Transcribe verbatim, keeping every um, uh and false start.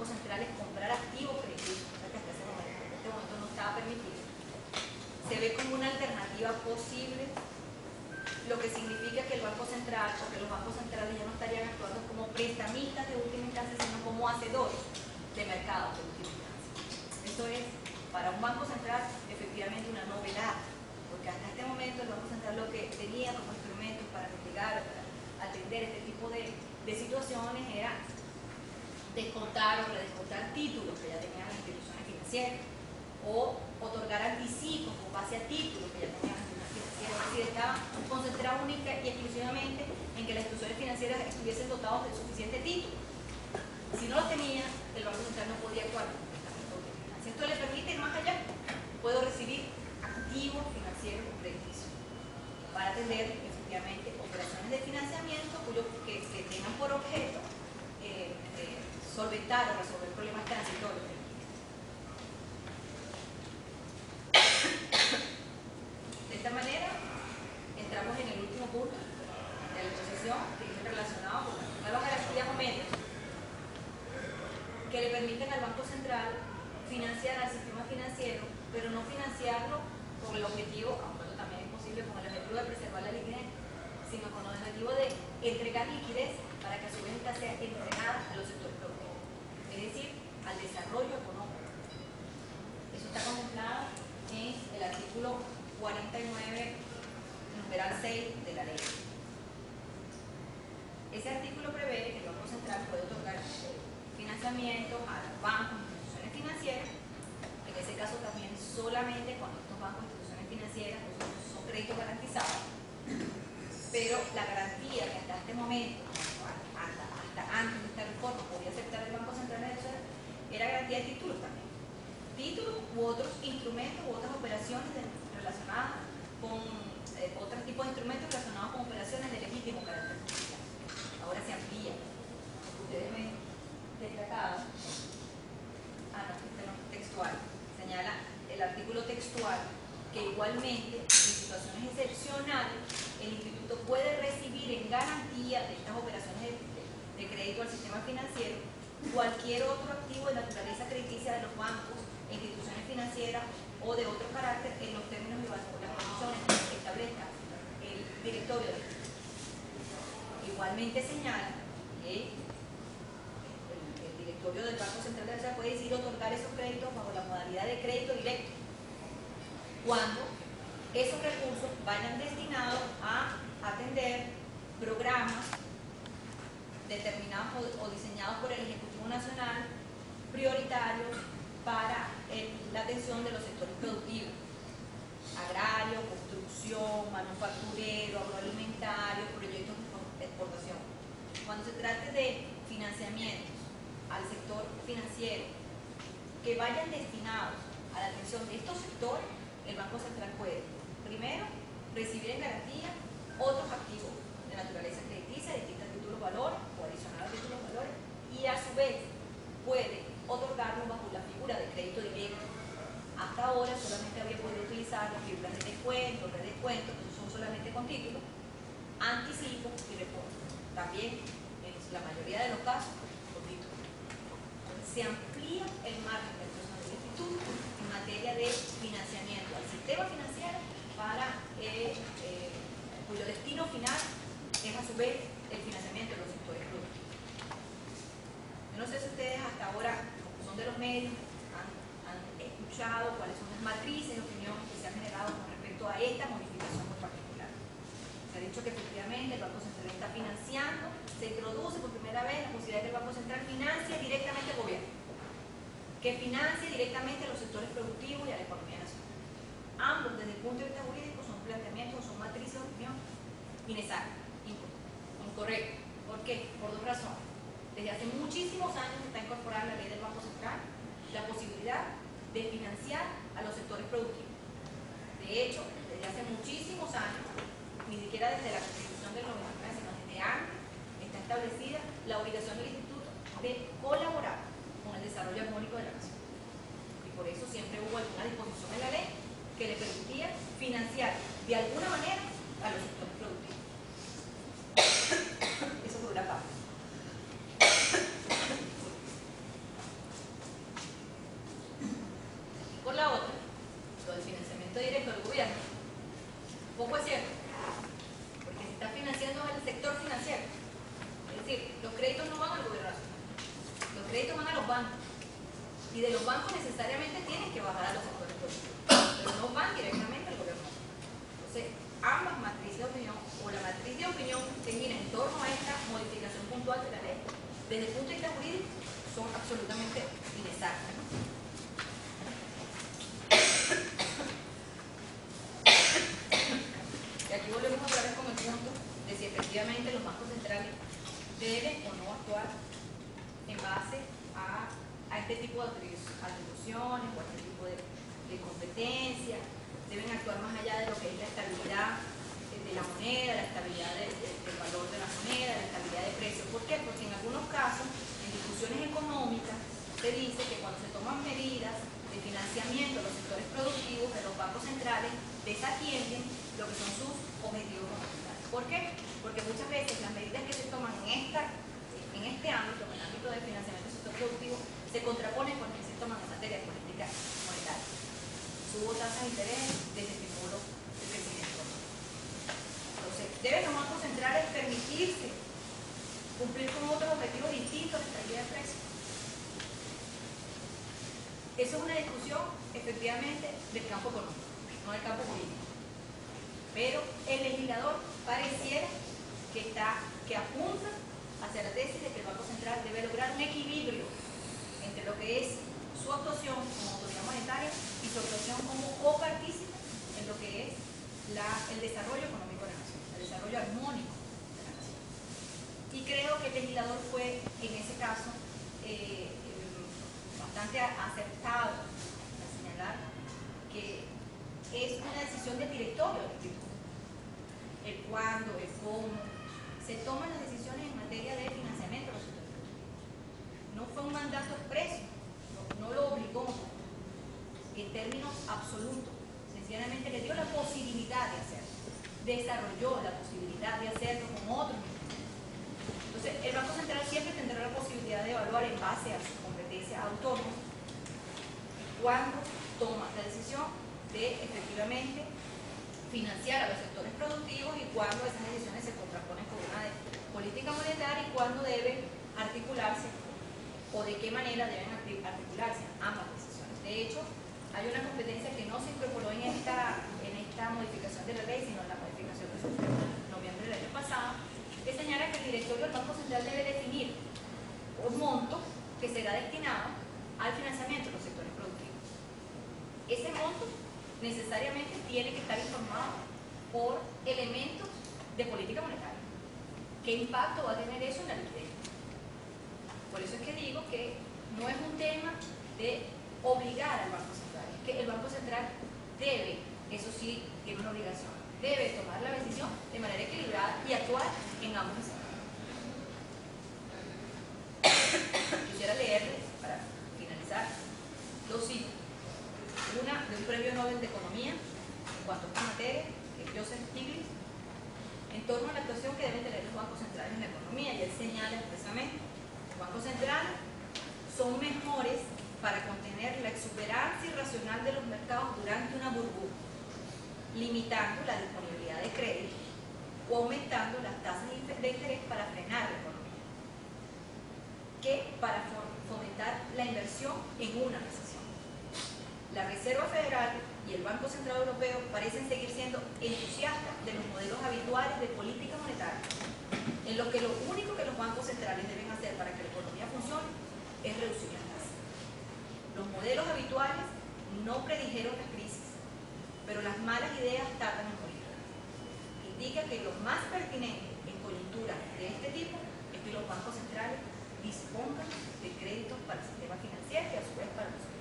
bancos centrales comprar activos crediticios, o sea que hasta ese momento, en este momento no estaba permitido. Se ve como una alternativa posible, lo que significa que el Banco Central, porque los bancos centrales ya no estarían actuando como prestamistas de última instancia, sino como hacedores de mercados de última instancia. Esto es, para un Banco Central, efectivamente una novedad, porque hasta este momento el Banco Central lo que tenía como instrumentos para mitigar, para atender este tipo de, de situaciones era descontar o redescontar títulos que ya tenían las instituciones financieras, o otorgar anticipos con base a títulos que ya tenían las instituciones financieras. Es decir, estaba concentrado única y exclusivamente en que las instituciones financieras estuviesen dotados de suficiente título. Si no lo tenía, el Banco Central no podía actuar. Si esto le permite ir más allá, puedo recibir activos financieros o crediticios para atender efectivamente operaciones de financiamiento cuyo, que, que tengan por objeto eh, eh, solventar o resolver problemas transitorios. De esta manera, entramos en el último punto de la exposición, que es relacionado con las nuevas garantías o medios que le permiten al Banco Central financiar al sistema financiero, pero no financiarlo con el objetivo, aunque también es posible con el objetivo de preservar la liquidez, sino con el objetivo de entregar liquidez para que a su vez esta sea entregada a los sectores productivos, es decir, al desarrollo económico. Eso está contemplado en el artículo cuarenta y nueve, numeral seis de la ley. Ese artículo prevé que el Banco Central puede otorgar financiamiento a los bancos e instituciones financieras, en ese caso también solamente cuando estos bancos e instituciones financieras son, son créditos garantizados, pero la garantía que hasta este momento, hasta, hasta antes de esta reforma, podía aceptar el Banco Central de Venezuela, era garantía de títulos también. Títulos u otros instrumentos u otras operaciones de, relacionadas con eh, otros tipos de instrumentos relacionados con operaciones de legítimo carácter judicial. Ahora se amplía. Ustedes ven destacado, ah no, este no, textual, señala el artículo textual que igualmente en situaciones excepcionales el instituto puede recibir en garantía de estas operaciones de, de, de crédito al sistema financiero cualquier otro activo de naturaleza crediticia de los bancos, instituciones financieras o de otro carácter en los términos y bajo las condiciones que establezca el directorio del instituto. Igualmente señala que el directorio del Banco Central de Venezuela puede decidir otorgar esos créditos bajo la modalidad de crédito directo cuando esos recursos vayan destinados a atender programas determinados o, o diseñados por el Ejecutivo Nacional prioritarios para el, la atención de los sectores productivos: agrario, construcción, manufacturero, agroalimentario, proyectos de exportación. Cuando se trate de financiamientos al sector financiero que vayan destinados a la atención de estos sectores, el Banco Central puede, primero, recibir en garantía otros activos de naturaleza crediticia, distintos títulos valores o adicionales títulos valores, y a su vez puede otorgarlos bajo la figura de crédito directo. Hasta ahora solamente había podido utilizar las figuras de descuento, de descuento, que son solamente con títulos, anticipos y reportes. También, en la mayoría de los casos, con títulos. Se amplía el margen de actuación del instituto en materia de financiamiento al sistema financiero para eh, eh, cuyo destino final es a su vez el financiamiento de los sectores productivos. Yo no sé si ustedes hasta ahora, como son de los medios, han, han escuchado cuáles son las matrices de opinión que se han generado con respecto a esta modificación muy particular. Se ha dicho que efectivamente el Banco Central está financiando, se introduce por primera vez la posibilidad de que el Banco Central financie directamente al gobierno, que financie directamente a los sectores productivos y a la economía nacional. Ambos, desde el punto de vista jurídico, son planteamientos, son matrices de opinión inexactas, incorrectas. ¿Por qué? Por dos razones. Desde hace muchísimos años está incorporada en la ley del Banco Central la posibilidad de financiar a los sectores productivos. De hecho, desde hace muchísimos años, ni siquiera desde la Constitución del noventa y nueve, sino desde antes, está establecida la obligación del Instituto de colaborar con el desarrollo armónico de la nación. Y por eso siempre hubo alguna disposición en la ley que le permitía financiar de alguna manera a los sectores productivos. Eso por una parte. que los créditos no van al gobierno nacional, los créditos van a los bancos, y de los bancos necesariamente tienen que bajar a los sectores productivos, pero no van directamente al gobierno nacional. Entonces, ambas matrices de opinión, o la matriz de opinión que gira en torno a esta modificación puntual de la ley, desde el punto de vista jurídico, son absolutamente inexactas, ¿no? Y aquí volvemos otra vez con el punto de si efectivamente los bancos centrales deben o no actuar en base a, a este tipo de atribuciones o a este tipo de, de competencia, deben actuar más allá de lo que es la estabilidad de la moneda, la estabilidad de, de, del valor de la moneda, la estabilidad de precios. ¿Por qué? Porque en algunos casos, en discusiones económicas, se dice que cuando se toman medidas de financiamiento de los sectores productivos, de los bancos centrales desatienden lo que son sus objetivos fundamentales. ¿Por qué? Porque muchas veces las medidas que se toman en, esta, en este ámbito, en el ámbito del financiamiento del sector productivo, se contraponen con las que se toman en materia de política monetaria. Subo tasas de interés, desestimuló el crecimiento económico. Entonces, deben los bancos centrales permitirse cumplir con otros objetivos distintos de estabilidad de precios. Eso es una discusión, efectivamente, del campo económico, no del campo político. Pero el legislador pareciera que, está, que apunta hacia la tesis de que el Banco Central debe lograr un equilibrio entre lo que es su actuación como autoridad monetaria y su actuación como copartícipe en lo que es la, el desarrollo económico de la nación, el desarrollo armónico de la nación. Y creo que el legislador fue, en ese caso, eh, bastante acertado al señalar que es una decisión del directorio del instituto. El cuándo, el cómo, se toman las decisiones en materia de financiamiento de los sectores productivos. No fue un mandato expreso, no, no lo obligó en términos absolutos, sencillamente le dio la posibilidad de hacerlo, desarrolló la posibilidad de hacerlo con otros mecanismos. Entonces, el Banco Central siempre tendrá la posibilidad de evaluar en base a su competencia autónoma cuando toma la decisión de efectivamente financiar a los sectores productivos y cuando esas decisiones se contraponen con una de política monetaria y cuando deben articularse o de qué manera deben articularse ambas decisiones. De hecho, hay una competencia que no se incorporó en esta, en esta modificación de la ley, sino en la modificación que se hizo en noviembre del año pasado, que señala que el directorio del Banco Central debe definir un monto que será destinado al financiamiento de los sectores productivos. Ese monto necesariamente tiene que estar informado por elementos de política monetaria. ¿Qué impacto va a tener eso en la liquidez? Por eso es que digo que no es un tema de obligar al Banco Central, es que el Banco Central debe, eso sí, tiene una obligación, debe tomar la decisión de manera equilibrada y actuar en ambos escenarios. Quisiera leerles, para finalizar, dos citas. Una de un premio Nobel de Economía, en cuanto a esta materia, que es Joseph Stiglitz, en torno a la actuación que deben tener los bancos centrales en la economía, y él señala expresamente: los bancos centrales son mejores para contener la exuberancia irracional de los mercados durante una burbuja, limitando la disponibilidad de crédito o aumentando las tasas de interés para frenar la economía, que para fomentar la inversión en una recesión. La Reserva Federal y el Banco Central Europeo parecen seguir siendo entusiastas de los modelos habituales de política monetaria, en lo que lo único que los bancos centrales deben hacer para que la economía funcione es reducir las tasas. Los modelos habituales no predijeron las crisis, pero las malas ideas tardan en morir. Indica que lo más pertinente en coyunturas de este tipo es que los bancos centrales dispongan de créditos para el sistema financiero y a su vez para los